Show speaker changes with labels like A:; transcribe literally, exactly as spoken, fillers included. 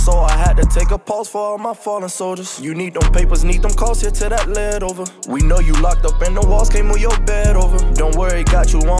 A: so I had to take a pause for all my fallen soldiers. You need them papers, need them calls here till that lead over. We know you locked up in the walls, can't move your bed over. Don't worry, got you on